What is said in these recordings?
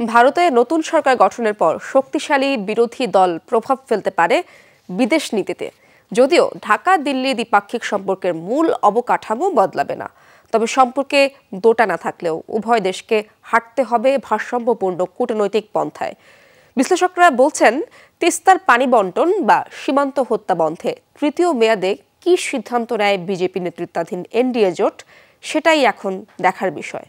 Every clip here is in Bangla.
ভারতে নতুন সরকার গঠনের পর শক্তিশালী বিরোধী দল প্রভাব ফেলতে পারে বিদেশ নীতিতে। যদিও ঢাকা দিল্লি দ্বিপাক্ষিক সম্পর্কের মূল অবকাঠামো বদলাবে না, তবে সম্পর্কে দোটানা থাকলেও উভয় দেশকে হাঁটতে হবে ভারসাম্যপূর্ণ কূটনৈতিক পন্থায়। বিশ্লেষকরা বলছেন, তিস্তার পানি বণ্টন বা সীমান্ত হত্যা বন্ধে তৃতীয় মেয়াদে কি সিদ্ধান্ত নেয় বিজেপি নেতৃত্বাধীন এনডিএ জোট, সেটাই এখন দেখার বিষয়।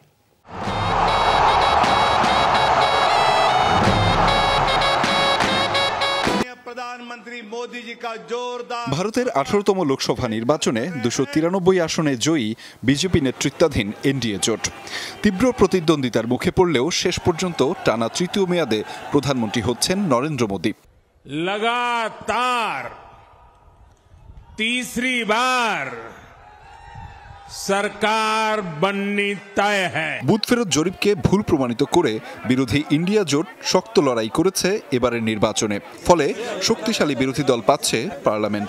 ভারতের 18তম লোকসভা নির্বাচনে 293 আসনে জয়ী বিজেপি নেতৃত্বাধীন এনডিএ জোট তীব্র প্রতিদ্বন্দ্বিতার মুখে পড়লেও শেষ পর্যন্ত টানা তৃতীয় মেয়াদে প্রধানমন্ত্রী হচ্ছেন নরেন্দ্র মোদী। लगातार तीसरी बार सरकार बननी तय है। বুথ ফেরত জরিপকে ভুল প্রমাণিত করে বিরোধী ইন্ডিয়া জোট শক্ত লড়াই করেছে এবারের নির্বাচনে, ফলে শক্তিশালী বিরোধী দল পাচ্ছে পার্লামেন্ট।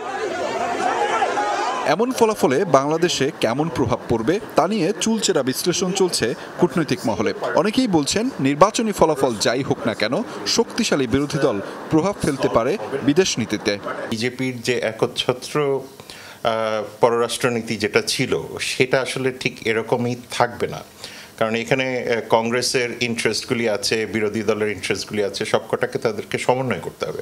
এমন ফলাফলে বাংলাদেশে কেমন প্রভাব পড়বে তা নিয়ে চুলচেরা বিশ্লেষণ চলছে কূটনৈতিক মহলে। অনেকেই বলছেন, নির্বাচনী ফলাফল যাই হোক না কেন, শক্তিশালী বিরোধী দল প্রভাব ফেলতে পারে বিদেশ নীতিতে। বিজেপির যে একচ্ছত্র পররাষ্ট্রনীতি যেটা ছিল, সেটা আসলে ঠিক এরকমই থাকবে না, কারণ এখানে কংগ্রেসের ইন্টারেস্টগুলি আছে, বিরোধী দলের ইন্টারেস্টগুলি আছে, সবকটাকে তাদেরকে সমন্বয় করতে হবে।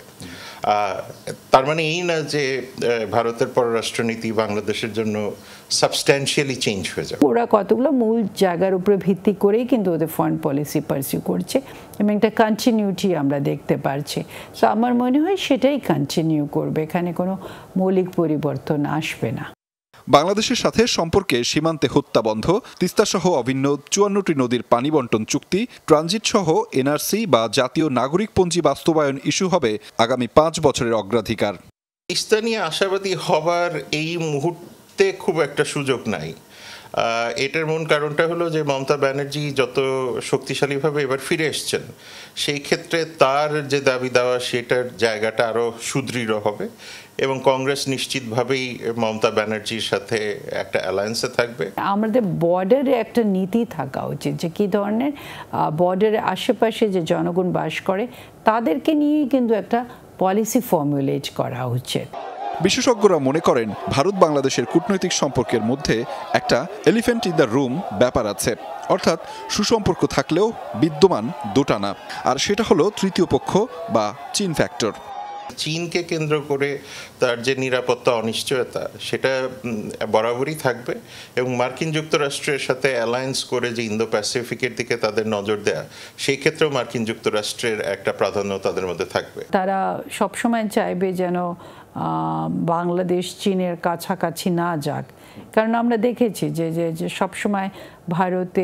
তার মানে এই না যে ভারতের পররাষ্ট্রনীতি বাংলাদেশের জন্য সাবস্ট্যান্সিয়ালি চেঞ্জ হয়ে যাবে। ওরা কতগুলো মূল জায়গার উপরে ভিত্তি করেই কিন্তু ওদের ফরেন পলিসি পারসিউ করছে এবং একটা কন্টিনিউটি আমরা দেখতে পারছি। তো আমার মনে হয় সেটাই কন্টিনিউ করবে, এখানে কোনো মৌলিক পরিবর্তন আসবে না। বাংলাদেশের সাথে সম্পর্কে সীমান্তে হত্যা বন্ধ, তিস্তাসহ অভিন্ন 54টি নদীর পানি বণ্টন চুক্তি, ট্রানজিট সহ এনআরসি বা জাতীয় নাগরিকপঞ্জি বাস্তবায়ন ইস্যু হবে আগামী 5 বছরের অগ্রাধিকার। তিস্তা নিয়ে আশাবাদী হবার এই মুহূর্তে খুব একটা সুযোগ নাই। এটার মূল কারণটা হলো যে মমতা ব্যানার্জি যত শক্তিশালীভাবে এবার ফিরে এসছেন, সেই ক্ষেত্রে তার যে দাবি দেওয়া সেটার জায়গাটা আরও সুদৃঢ় হবে এবং কংগ্রেস নিশ্চিতভাবেই মমতা ব্যানার্জির সাথে একটা অ্যালায়েন্সে থাকবে। আমাদের বর্ডারে একটা নীতি থাকা উচিত যে কী ধরনের বর্ডারের আশেপাশে যে জনগণ বাস করে তাদেরকে নিয়েই কিন্তু একটা পলিসি ফর্মুলেট করা উচিত। বিশেষজ্ঞরা মনে করেন, ভারত বাংলাদেশের কূটনৈতিক সম্পর্কের মধ্যে একটা এলিফ্যান্ট ইন দ্য রুম ব্যাপার আছে, অর্থাৎ সুসম্পর্ক থাকলেও বিদ্যমান দোটানা, আর সেটা হলো তৃতীয় পক্ষ বা চীন ফ্যাক্টর। চীনকে কেন্দ্র করে তার যে নিরাপত্তা অনিশ্চয়তা, সেটা বরাবরই থাকবে এবং মার্কিন যুক্তরাষ্ট্রের সাথে অ্যালায়েন্স করে যে ইন্দো প্যাসিফিকের দিকে তাদের নজর দেয়া, সেই ক্ষেত্রেও মার্কিন যুক্তরাষ্ট্রের একটা প্রাধান্য তাদের মধ্যে থাকবে। তারা সবসময় চাইবে যেন বাংলাদেশ চীনের কাছাকাছি না যাক, কারণ আমরা দেখেছি যে সবসময় ভারতে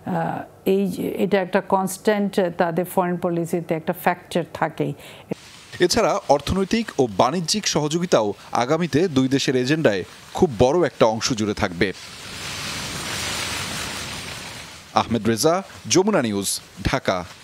এটা একটা কনস্ট্যান্ট তাদের ফরেন পলিসিতে একটা ফ্যাক্টর থাকেই। এছাড়া অর্থনৈতিক ও বাণিজ্যিক সহযোগিতাও আগামীতে দুই দেশের এজেন্ডায় খুব বড় একটা অংশ জুড়ে থাকবে। আহমেদ রেজা, যমুনা নিউজ, ঢাকা।